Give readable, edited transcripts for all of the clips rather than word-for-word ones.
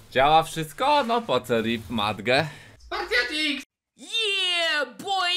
Działa wszystko? No po co rip Madgę? Spartiatix! Yeah, boy!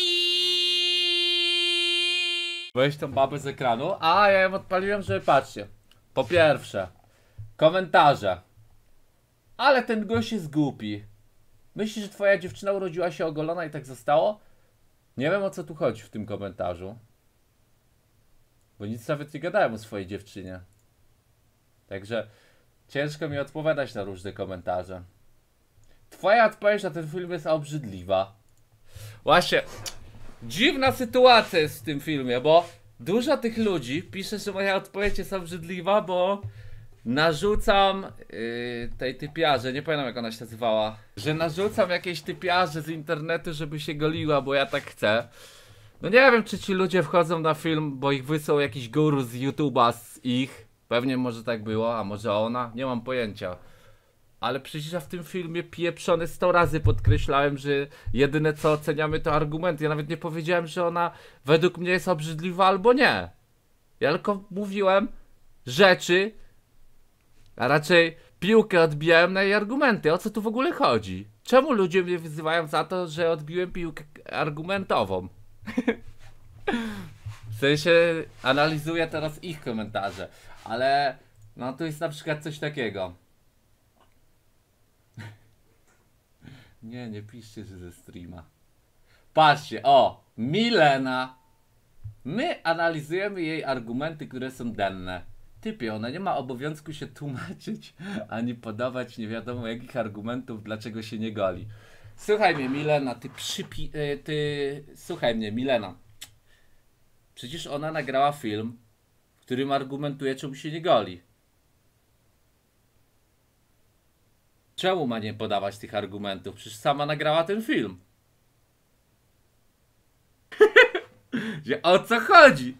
Weź tą babę z ekranu. A, ja ją odpaliłem, żeby patrzcie. Po pierwsze, komentarze. Ale ten gość jest głupi. Myślisz, że twoja dziewczyna urodziła się ogolona i tak zostało? Nie wiem, o co tu chodzi w tym komentarzu. Bo nic nawet nie gadałem o swojej dziewczynie. Także ciężko mi odpowiadać na różne komentarze. Twoja odpowiedź na ten film jest obrzydliwa. Właśnie, dziwna sytuacja jest w tym filmie, bo dużo tych ludzi pisze, że moja odpowiedź jest obrzydliwa, bo narzucam tej typiarze, nie pamiętam jak ona się nazywała, że narzucam jakiejś typiarze z internetu, żeby się goliła, bo ja tak chcę. No nie wiem, czy ci ludzie wchodzą na film, bo ich wysłał jakiś guru z YouTube'a z ich. Pewnie może tak było, a może ona, nie mam pojęcia. Ale przecież ja w tym filmie pieprzony 100 razy podkreślałem, że jedyne co oceniamy to argumenty. Ja nawet nie powiedziałem, że ona według mnie jest obrzydliwa albo nie. Ja tylko mówiłem rzeczy, a raczej piłkę odbijałem na jej argumenty. O co tu w ogóle chodzi? Czemu ludzie mnie wyzywają za to, że odbiłem piłkę argumentową? W sensie analizuję teraz ich komentarze. Ale no tu jest na przykład coś takiego. Nie piszcie, że ze streama. Patrzcie, o! Milena! My analizujemy jej argumenty, które są denne. Typie, ona nie ma obowiązku się tłumaczyć, ani podawać nie wiadomo jakich argumentów, dlaczego się nie goli. Słuchaj mnie, Milena, słuchaj mnie, Milena. Przecież ona nagrała film, w którym argumentuje, czemu się nie goli. Czemu ma nie podawać tych argumentów? Przecież sama nagrała ten film. O co chodzi?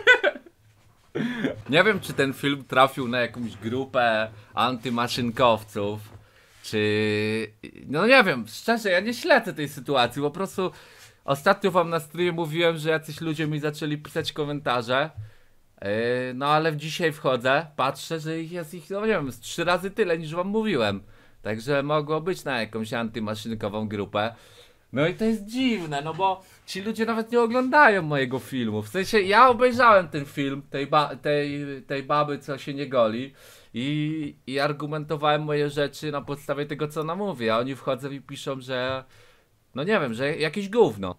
Nie wiem, czy ten film trafił na jakąś grupę antymaszynkowców, czy... No nie wiem, szczerze, ja nie śledzę tej sytuacji, po prostu ostatnio wam na streamie mówiłem, że jacyś ludzie mi zaczęli pisać komentarze. No ale dzisiaj wchodzę, patrzę, że jest ich, no nie wiem, z 3 razy tyle niż wam mówiłem. Także mogło być na jakąś antymaszynkową grupę. No i to jest dziwne, no bo ci ludzie nawet nie oglądają mojego filmu. W sensie ja obejrzałem ten film, tej baby, co się nie goli i argumentowałem moje rzeczy na podstawie tego, co ona mówi. A oni wchodzą i piszą, że no nie wiem, że jakieś gówno.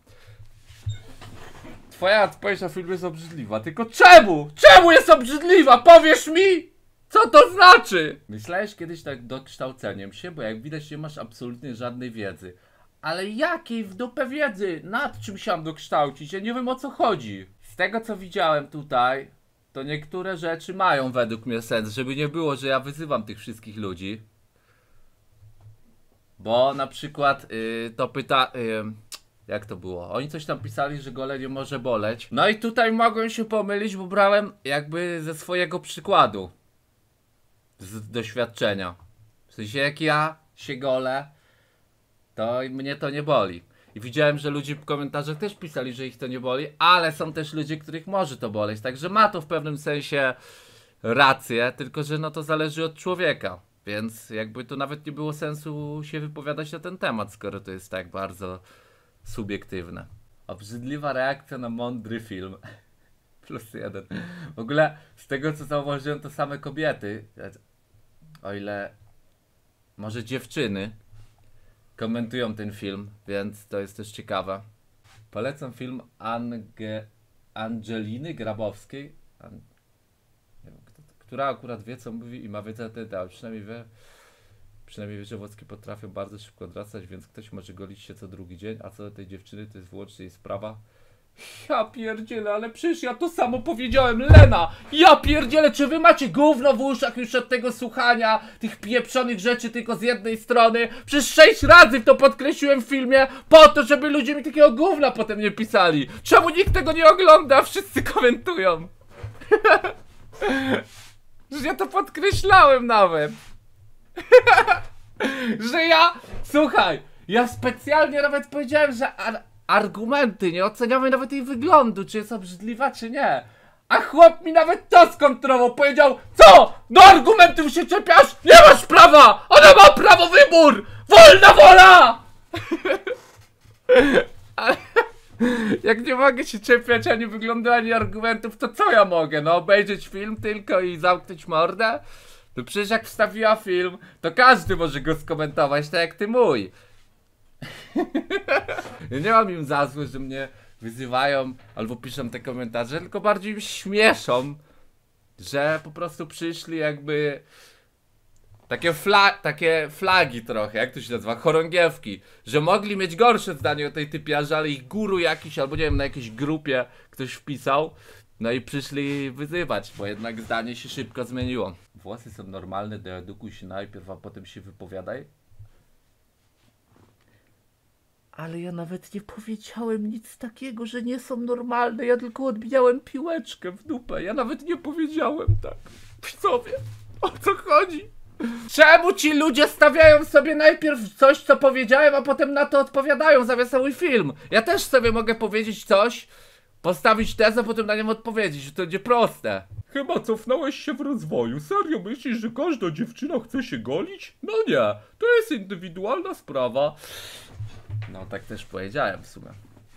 Twoja odpowiedź na film jest obrzydliwa, tylko czemu? Czemu jest obrzydliwa? Powiesz mi! Co to znaczy? Myślałeś kiedyś tak dokształceniem się, bo jak widać nie masz absolutnie żadnej wiedzy. Ale jakiej w dupę wiedzy? Nad czym się mam dokształcić? Ja nie wiem, o co chodzi. Z tego co widziałem tutaj, to niektóre rzeczy mają według mnie sens, żeby nie było, że ja wyzywam tych wszystkich ludzi. Bo na przykład jak to było? Oni coś tam pisali, że gole nie może boleć. No i tutaj mogłem się pomylić, bo brałem jakby ze swojego przykładu. Z doświadczenia. W sensie jak ja się golę, to mnie to nie boli. I widziałem, że ludzie w komentarzach też pisali, że ich to nie boli, ale są też ludzie, których może to boleć. Także ma to w pewnym sensie rację, tylko że no to zależy od człowieka. Więc jakby tu nawet nie było sensu się wypowiadać na ten temat, skoro to jest tak bardzo subiektywne. Obrzydliwa reakcja na mądry film. +1. W ogóle z tego co zauważyłem, to same kobiety, o ile może dziewczyny, komentują ten film, więc to jest też ciekawe. Polecam film Angeliny Grabowskiej, nie wiem, która akurat wie co mówi i ma wiedzę na ten temat. Przynajmniej wie, że włoski potrafią bardzo szybko odrastać, więc ktoś może golić się co drugi dzień, a co do tej dziewczyny to jest wyłącznie jej sprawa. Ja pierdzielę, ale przecież ja to samo powiedziałem, Lena! Ja pierdzielę, czy wy macie gówno w uszach już od tego słuchania tych pieprzonych rzeczy tylko z jednej strony? Przez 6 razy to podkreśliłem w filmie po to, żeby ludzie mi takiego gówna potem nie pisali. Czemu nikt tego nie ogląda? Wszyscy komentują. Że ja to podkreślałem nawet. Że ja... Słuchaj, ja specjalnie nawet powiedziałem, że argumenty, nie oceniamy nawet jej wyglądu, czy jest obrzydliwa, czy nie. A chłop mi nawet to skontrował, powiedział: co? Do argumentów się czepiasz? Nie masz prawa! Ona ma prawo wybór! Wolna wola! Ale jak nie mogę się czepiać ani wyglądu, ani argumentów, to co ja mogę? No obejrzeć film tylko i zamknąć mordę? No przecież jak wstawiła film, to każdy może go skomentować, tak jak ty mój. Ja nie mam im za złe, że mnie wyzywają albo piszą te komentarze, tylko bardziej mnie śmieszą, że po prostu przyszli jakby takie flagi trochę, jak to się nazywa, chorągiewki, że mogli mieć gorsze zdanie o tej typiarze, ale ich guru jakiś, albo nie wiem, na jakiejś grupie ktoś wpisał, no i przyszli wyzywać, bo jednak zdanie się szybko zmieniło. Włosy są normalne, doedukuj się najpierw, a potem się wypowiadaj. Ale ja nawet nie powiedziałem nic takiego, że nie są normalne. Ja tylko odbijałem piłeczkę w dupę. Ja nawet nie powiedziałem tak. Widzowie, o co chodzi? Czemu ci ludzie stawiają sobie najpierw coś, co powiedziałem, a potem na to odpowiadają zamiast na mój film? Ja też sobie mogę powiedzieć coś, postawić tezę, a potem na nią odpowiedzieć, że to będzie proste. Chyba cofnąłeś się w rozwoju. Serio myślisz, że każda dziewczyna chce się golić? No nie, to jest indywidualna sprawa. No tak też powiedziałem w sumie.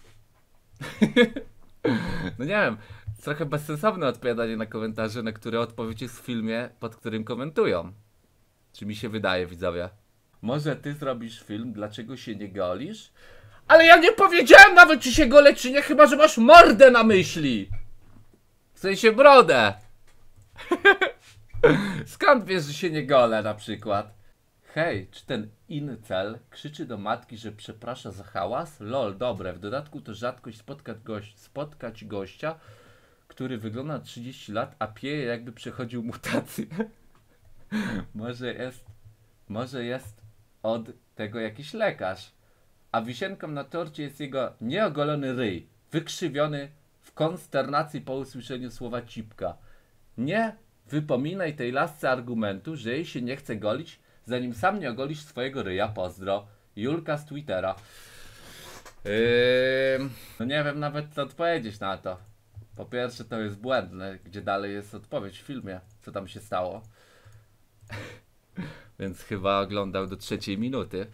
No nie wiem, trochę bezsensowne odpowiadanie na komentarze, na które odpowiedź jest w filmie, pod którym komentują. Czy mi się wydaje, widzowie? Może ty zrobisz film, dlaczego się nie golisz? Ale ja nie powiedziałem nawet, czy się golę, czy nie, chyba że masz mordę na myśli. W sensie brodę. Skąd wiesz, że się nie golę na przykład? Hej, czy ten incel krzyczy do matki, że przeprasza za hałas? Lol, dobre. W dodatku to rzadkość spotkać gościa, który wygląda na 30 lat, a pieje jakby przechodził mutację. Może jest od tego jakiś lekarz. A wisienką na torcie jest jego nieogolony ryj, wykrzywiony w konsternacji po usłyszeniu słowa cipka. Nie wypominaj tej lasce argumentu, że jej się nie chce golić, zanim sam nie ogolisz swojego ryja. Pozdro. Julka z Twittera. No nie wiem nawet co odpowiedzieć na to. Po pierwsze to jest błędne, gdzie dalej jest odpowiedź w filmie, co tam się stało. Więc chyba oglądał do 3 minuty.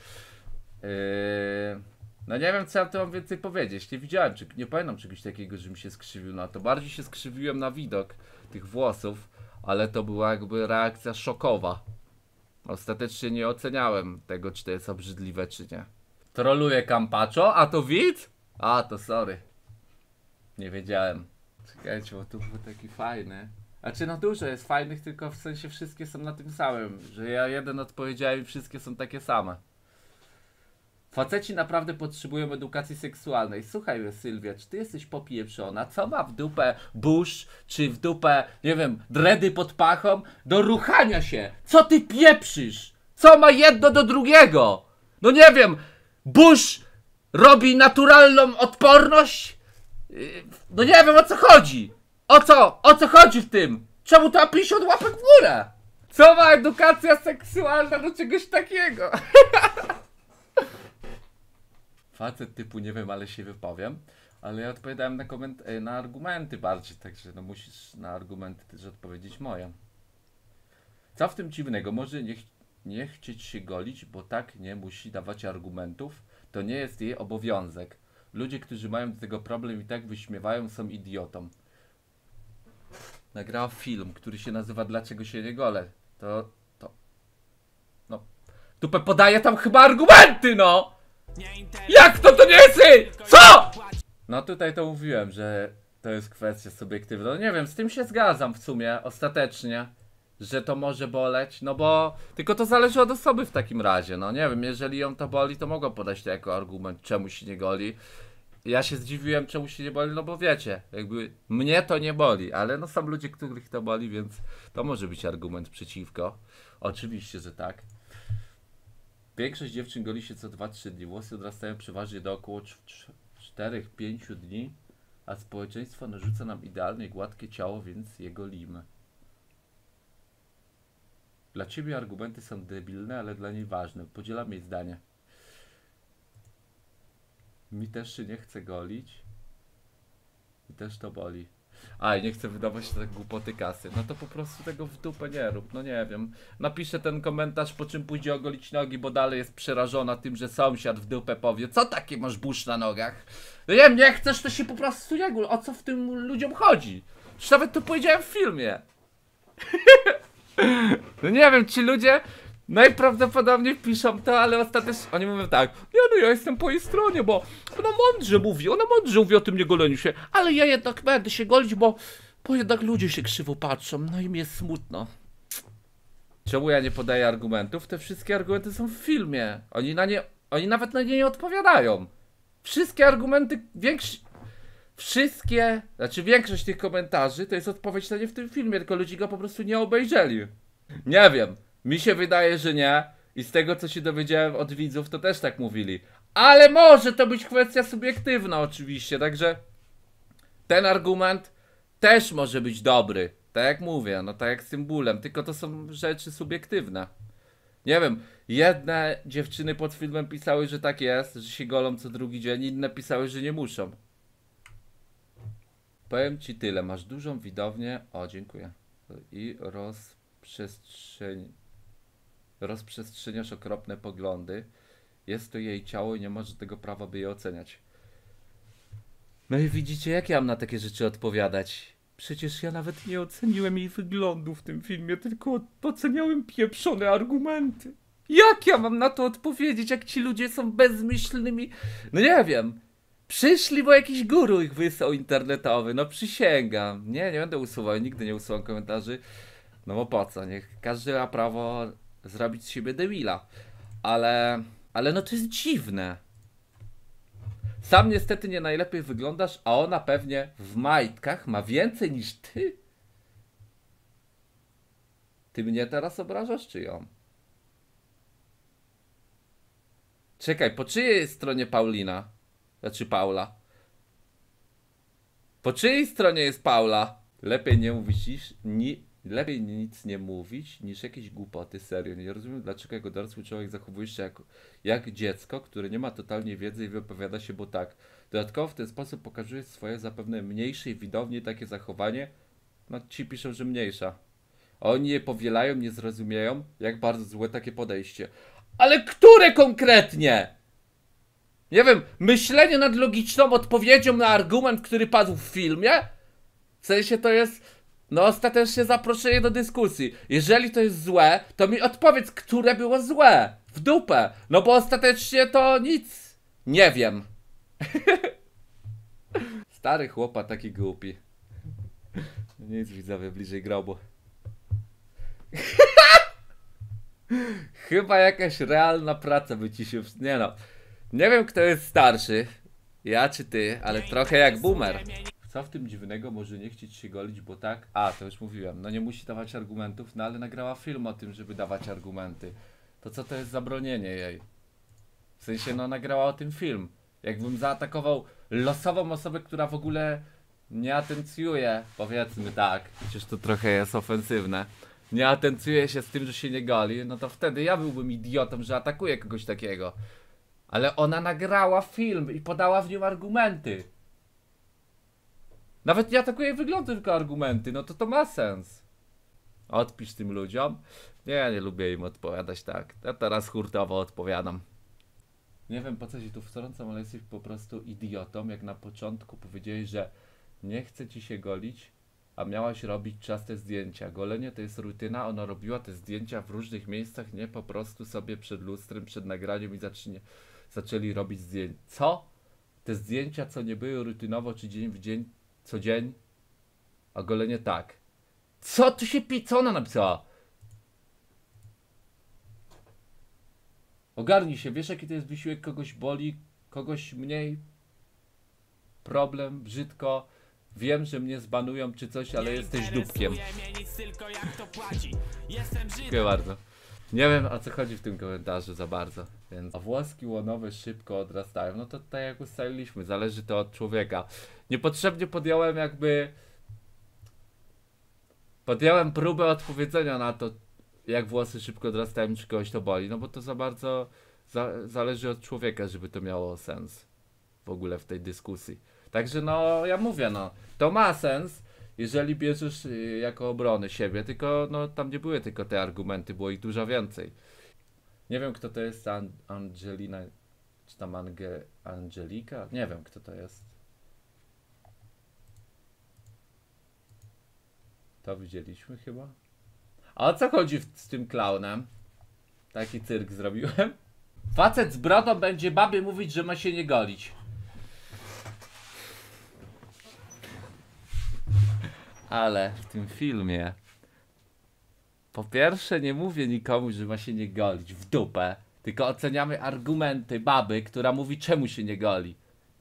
No nie wiem co ja tu mam więcej powiedzieć. Nie widziałem, nie pamiętam czegoś takiego, że mi się skrzywił na to. Bardziej się skrzywiłem na widok tych włosów, ale to była jakby reakcja szokowa. Ostatecznie nie oceniałem tego, czy to jest obrzydliwe, czy nie. Troluje Campaccio? A to widz? A, to sorry. Nie wiedziałem. Czekajcie, bo tu był taki fajny. Znaczy no dużo jest fajnych, tylko w sensie wszystkie są na tym samym. Że ja jeden odpowiedziałem i wszystkie są takie same. Faceci naprawdę potrzebują edukacji seksualnej. Słuchaj, Sylwia, czy ty jesteś popieprzona? Co ma w dupę burz, czy w dupę, nie wiem, dredy pod pachą do ruchania się? Co ty pieprzysz? Co ma jedno do drugiego? No nie wiem, burz robi naturalną odporność? No nie wiem o co chodzi. O co chodzi w tym? Czemu to ma 50 łapek w górę? Co ma edukacja seksualna do czegoś takiego? Facet typu nie wiem, ale się wypowiem. Ale ja odpowiadałem na argumenty bardziej, także no musisz na argumenty też odpowiedzieć moje. Co w tym dziwnego? Może nie chcieć się golić, bo tak nie musi dawać argumentów. To nie jest jej obowiązek. Ludzie, którzy mają do tego problem i tak wyśmiewają, są idiotą. Nagrała film, który się nazywa Dlaczego się nie golę. No. Tupę podaje tam chyba argumenty, no! Jak to nie jest jej? Co? No tutaj to mówiłem, że to jest kwestia subiektywna. No nie wiem, z tym się zgadzam w sumie, ostatecznie, że to może boleć, no bo tylko to zależy od osoby w takim razie, no nie wiem, jeżeli ją to boli, to mogą podać to jako argument, czemu się nie goli. Ja się zdziwiłem, czemu się nie boli, no bo wiecie, jakby mnie to nie boli, ale no są ludzie, których to boli, więc to może być argument przeciwko. Oczywiście, że tak. Większość dziewczyn goli się co 2-3 dni. Włosy odrastają przeważnie do około 4-5 dni, a społeczeństwo narzuca nam idealnie gładkie ciało, więc je golimy. Dla ciebie argumenty są debilne, ale dla niej ważne. Podzielam jej zdanie. Mi też się nie chce golić. I też to boli. A, i nie chcę wydawać tak głupoty kasy. No to po prostu tego w dupę nie rób, no nie wiem. Napiszę ten komentarz, po czym pójdzie ogolić nogi, bo dalej jest przerażona tym, że sąsiad w dupę powie: co takie masz burz na nogach? No nie wiem, nie chcesz, to się po prostu nie gól. O co w tym ludziom chodzi? Już nawet to powiedziałem w filmie. No nie wiem, ci ludzie najprawdopodobniej piszą to, ale ostatecznie oni mówią tak: nie no, ja jestem po jej stronie, bo ona mądrze mówi o tym niegoleniu się, ale ja jednak będę się golić, bo jednak ludzie się krzywo patrzą, no i mi jest smutno. Czemu ja nie podaję argumentów? Te wszystkie argumenty są w filmie. Oni nawet na nie nie odpowiadają. Wszystkie argumenty, większość tych komentarzy to jest odpowiedź na nie w tym filmie, tylko ludzie go po prostu nie obejrzeli. Nie wiem, mi się wydaje, że nie. I z tego, co się dowiedziałem od widzów, to też tak mówili. Ale może to być kwestia subiektywna oczywiście, także ten argument też może być dobry. Tak jak mówię, no tak jak z tym bólem, tylko to są rzeczy subiektywne. Nie wiem, jedne dziewczyny pod filmem pisały, że tak jest, że się golą co drugi dzień, inne pisały, że nie muszą. Powiem ci tyle, masz dużą widownię, o dziękuję, i rozprzestrzeniasz okropne poglądy. Jest to jej ciało i nie masz tego prawa, by je oceniać. No i widzicie, jak ja mam na takie rzeczy odpowiadać? Przecież ja nawet nie oceniłem jej wyglądu w tym filmie, tylko oceniałem pieprzone argumenty. Jak ja mam na to odpowiedzieć, jak ci ludzie są bezmyślnymi? No nie wiem. Przyszli, bo jakiś guru ich wysłał internetowy, no przysięgam. Nie będę usuwał, nigdy nie usuwam komentarzy. No bo po co? Niech każdy ma prawo zrobić z siebie debila. Ale no to jest dziwne. Sam niestety nie najlepiej wyglądasz, a ona pewnie w majtkach ma więcej niż ty. Ty mnie teraz obrażasz, czy ją? Czekaj, po czyjej stronie Paulina? Znaczy Paula. Po czyjej stronie jest Paula? Lepiej nie mówić lepiej nic nie mówić niż jakieś głupoty, serio. Nie rozumiem, dlaczego jako dorosły człowiek zachowujesz się jak dziecko, które nie ma totalnie wiedzy i wypowiada się, bo tak. Dodatkowo w ten sposób pokazujesz swoje zapewne mniejszej widowni takie zachowanie. No ci piszą, że mniejsza. A oni je powielają, nie zrozumieją, jak bardzo złe takie podejście. Ale które konkretnie? Nie wiem, myślenie nad logiczną odpowiedzią na argument, który padł w filmie? W sensie to jest, no ostatecznie zaproszenie do dyskusji. Jeżeli to jest złe, to mi odpowiedz, które było złe. W dupę. No bo ostatecznie to nic. Nie wiem. Stary chłopa, taki głupi. Nic, widzowie, bliżej grobu. Chyba jakaś realna praca by ci się... Nie no. Nie wiem, kto jest starszy. Ja czy ty, ale trochę jak boomer. Co w tym dziwnego, może nie chcieć się golić, bo tak? A, to już mówiłem. No nie musi dawać argumentów, no ale nagrała film o tym, żeby dawać argumenty. To co to jest zabronienie jej? W sensie, no nagrała o tym film. Jakbym zaatakował losową osobę, która w ogóle nie atencjuje, powiedzmy tak, przecież to trochę jest ofensywne, nie atencjuje się z tym, że się nie goli, no to wtedy ja byłbym idiotą, że atakuję kogoś takiego. Ale ona nagrała film i podała w nim argumenty. Nawet nie atakuje wyglądu, tylko argumenty, no to ma sens. Odpisz tym ludziom. Nie lubię im odpowiadać tak. Ja teraz hurtowo odpowiadam. Nie wiem, po co się tu wtrącam, ale jesteś po prostu idiotą, jak na początku powiedziałeś, że nie chce ci się golić, a miałaś robić częste zdjęcia. Golenie to jest rutyna, ona robiła te zdjęcia w różnych miejscach, nie po prostu sobie przed lustrem, przed nagraniem i zaczęli robić zdjęcia. Co? Te zdjęcia, co nie były rutynowo, czy dzień w dzień, co dzień, a golenie tak. Co tu się co ona napisała? Ogarnij się, wiesz jaki to jest wysiłek, kogoś boli, kogoś mniej, problem, brzydko, wiem, że mnie zbanują czy coś, ale jesteś dupkiem. Dziękuję bardzo. Nie wiem, o co chodzi w tym komentarzu za bardzo, więc... A włoski łonowe szybko odrastają, no to tak jak ustaliliśmy, zależy to od człowieka. Niepotrzebnie podjąłem próbę odpowiedzenia na to, jak włosy szybko odrastają, czy kogoś to boli, no bo to za bardzo zależy od człowieka, żeby to miało sens w ogóle w tej dyskusji. Także no, ja mówię, no, to ma sens, jeżeli bierzesz jako obronę siebie, tylko no tam nie były tylko te argumenty, było ich dużo więcej. Nie wiem kto to jest Angelina, czy tam Angelika? Nie wiem kto to jest. To widzieliśmy chyba. A o co chodzi z tym klaunem? Taki cyrk zrobiłem. Facet z brodą będzie babie mówić, że ma się nie golić. Ale w tym filmie po pierwsze nie mówię nikomu, że ma się nie golić w dupę, tylko oceniamy argumenty baby, która mówi czemu się nie goli.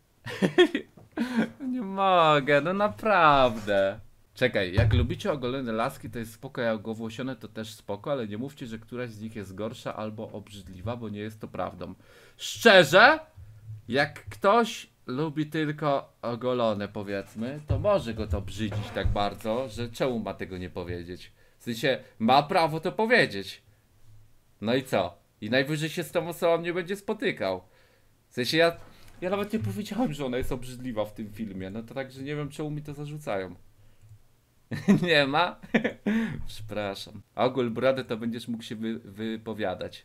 Nie mogę, no naprawdę. Czekaj, jak lubicie ogolone laski, to jest spoko, jak owłosione to też spoko, ale nie mówcie, że któraś z nich jest gorsza albo obrzydliwa, bo nie jest to prawdą. Szczerze? Jak ktoś lubi tylko ogolone, powiedzmy, to może go to brzydzić tak bardzo, że czemu ma tego nie powiedzieć? W sensie, ma prawo to powiedzieć. No i co? I najwyżej się z tą osobą nie będzie spotykał. W sensie, ja nawet nie powiedziałem, że ona jest obrzydliwa w tym filmie, no to także nie wiem, czemu mi to zarzucają. Nie ma? Przepraszam. Ogól brody to będziesz mógł się wypowiadać.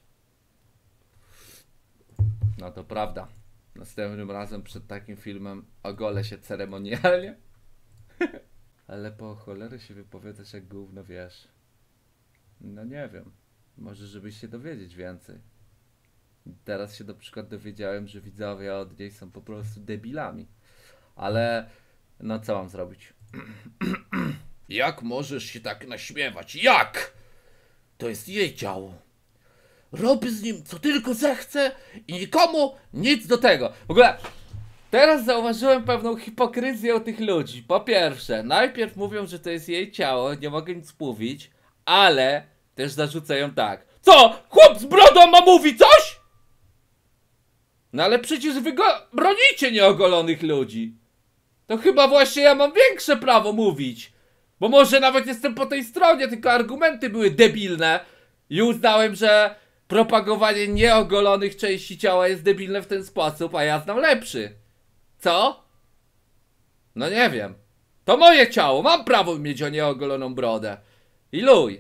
No to prawda. Następnym razem przed takim filmem ogolę się ceremonialnie. Ale po cholerę się wypowiadasz jak gówno wiesz. No nie wiem. Może żebyś się dowiedzieć więcej. Teraz się na przykład dowiedziałem, że widzowie od niej są po prostu debilami. Ale no co mam zrobić? Jak możesz się tak naśmiewać? Jak? To jest jej ciało. Robię z nim co tylko zechcę i nikomu nic do tego. W ogóle teraz zauważyłem pewną hipokryzję u tych ludzi. Po pierwsze, najpierw mówią, że to jest jej ciało, nie mogę nic mówić, ale też zarzucają tak. Co? Chłop z brodą ma mówi coś? No ale przecież wy go bronicie nieogolonych ludzi. To chyba właśnie ja mam większe prawo mówić. Bo może nawet jestem po tej stronie, tylko argumenty były debilne. I uznałem, że propagowanie nieogolonych części ciała jest debilne w ten sposób, a ja znam lepszy. Co? No nie wiem. To moje ciało, mam prawo mieć o nieogoloną brodę. I luj.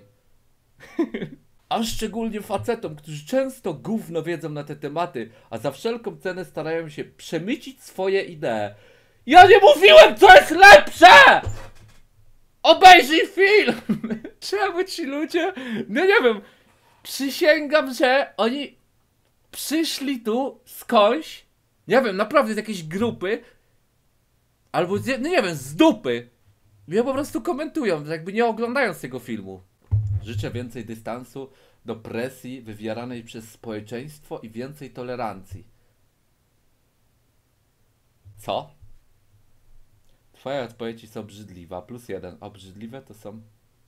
A szczególnie facetom, którzy często gówno wiedzą na te tematy, a za wszelką cenę starają się przemycić swoje idee. Ja nie mówiłem, co jest lepsze! Obejrzyj film! Czemu ci ludzie... No nie wiem. Przysięgam, że oni przyszli tu skądś, nie wiem, naprawdę z jakiejś grupy, albo z, no nie wiem, z dupy. Mnie po prostu komentują, jakby nie oglądając tego filmu. Życzę więcej dystansu do presji wywieranej przez społeczeństwo i więcej tolerancji. Co? Twoja odpowiedź jest obrzydliwa. +1. Obrzydliwe to są...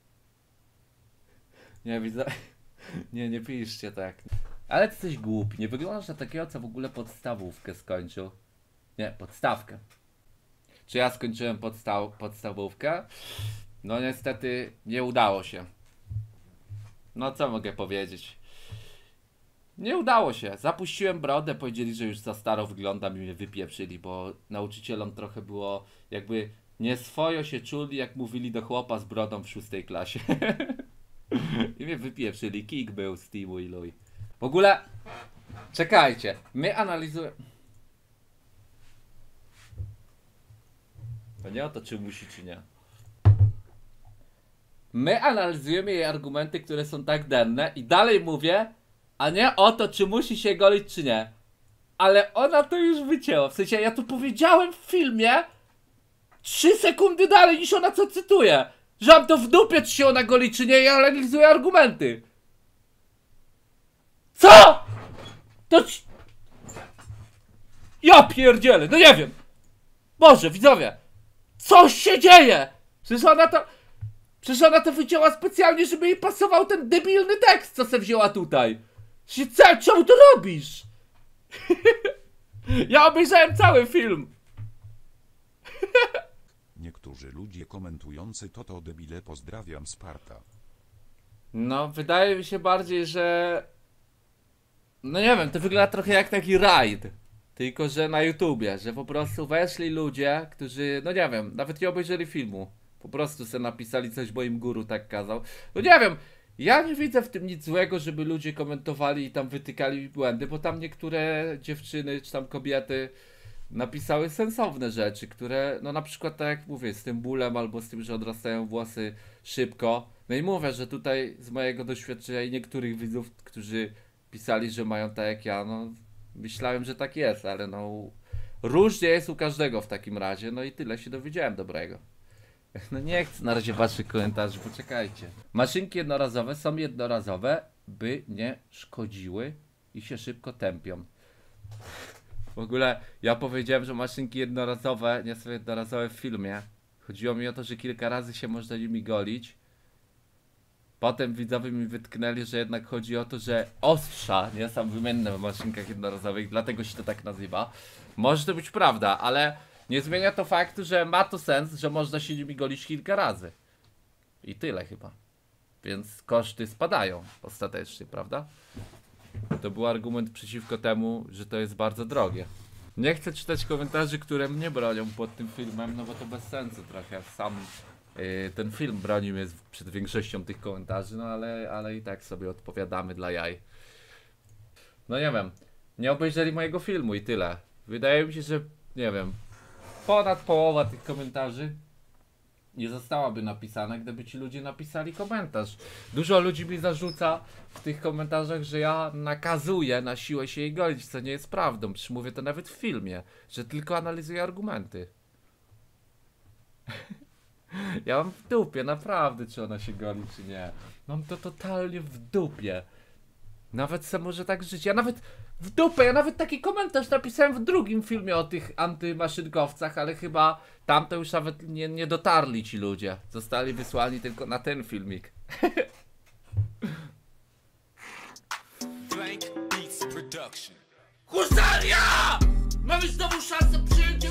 Nie widzę... Nie piszcie tak. Ale ty jesteś głupi. Nie wyglądasz na takiego, co w ogóle podstawówkę skończył. Nie, podstawkę. Czy ja skończyłem podstawówkę? No niestety nie udało się. No co mogę powiedzieć? Nie udało się. Zapuściłem brodę, powiedzieli, że już za staro wyglądam i mnie wypieprzyli, bo nauczycielom trochę było jakby nieswojo się czuli, jak mówili do chłopa z brodą w 6. klasie. I mnie wypieprzyli. Kik był z Teamu i Lui. W ogóle, czekajcie, my analizujemy... To nie o to, czy musi, czy nie. My analizujemy jej argumenty, które są tak denne i dalej mówię, a nie o to, czy musi się golić, czy nie. Ale ona to już wycięła. W sensie, ja tu powiedziałem w filmie 3 sekundy dalej niż ona co cytuje. Że mam to w dupie, czy się ona goli, czy nie, ja analizuję argumenty. Co? To... Ja pierdzielę, no nie wiem. Boże, widzowie. Coś się dzieje. Przecież ona to wycięła specjalnie, żeby jej pasował ten debilny tekst, co se wzięła tutaj. Czemu to robisz? Ja obejrzałem cały film. Niektórzy ludzie komentujący to debile, pozdrawiam Sparta. No, wydaje mi się bardziej, że... No nie wiem, to wygląda trochę jak taki raid. Tylko, że na YouTubie, że po prostu weszli ludzie, którzy, no nie wiem, nawet nie obejrzeli filmu. Po prostu se napisali coś, bo im guru tak kazał. No nie wiem, ja nie widzę w tym nic złego, żeby ludzie komentowali i tam wytykali mi błędy, bo tam niektóre dziewczyny czy tam kobiety napisały sensowne rzeczy, które, no na przykład tak jak mówię, z tym bólem albo z tym, że odrastają włosy szybko. No i mówię, że tutaj z mojego doświadczenia i niektórych widzów, którzy pisali, że mają tak jak ja, no myślałem, że tak jest, ale no różnie jest u każdego w takim razie, no i tyle się dowiedziałem dobrego. No nie chcę na razie waszych komentarzy, poczekajcie. Maszynki jednorazowe są jednorazowe, by nie szkodziły i się szybko tępią. W ogóle ja powiedziałem, że maszynki jednorazowe nie są jednorazowe w filmie. Chodziło mi o to, że kilka razy się można nimi golić. Potem widzowie mi wytknęli, że jednak chodzi o to, że ostrza nie są wymienne w maszynkach jednorazowych, dlatego się to tak nazywa. Może to być prawda, ale nie zmienia to faktu, że ma to sens, że można się nimi golić kilka razy. I tyle chyba. Więc koszty spadają ostatecznie, prawda? To był argument przeciwko temu, że to jest bardzo drogie. Nie chcę czytać komentarzy, które mnie bronią pod tym filmem, no bo to bez sensu trochę. Sam ten film broni mnie przed większością tych komentarzy, no ale i tak sobie odpowiadamy dla jaj. No nie wiem, nie obejrzeli mojego filmu i tyle. Wydaje mi się, że nie wiem, ponad połowa tych komentarzy nie zostałaby napisana, gdyby ci ludzie napisali komentarz. Dużo ludzi mi zarzuca w tych komentarzach, że ja nakazuję na siłę się jej golić, co nie jest prawdą. Przecież mówię to nawet w filmie, że tylko analizuję argumenty. Ja mam w dupie, naprawdę, czy ona się goli, czy nie. Mam to totalnie w dupie. Nawet se może tak żyć. Ja nawet w dupę, ja nawet taki komentarz napisałem w drugim filmie o tych antymaszynkowcach, ale chyba tam to już nawet nie dotarli ci ludzie. Zostali wysłani tylko na ten filmik. Husaria! Mamy znowu szansę przyjąć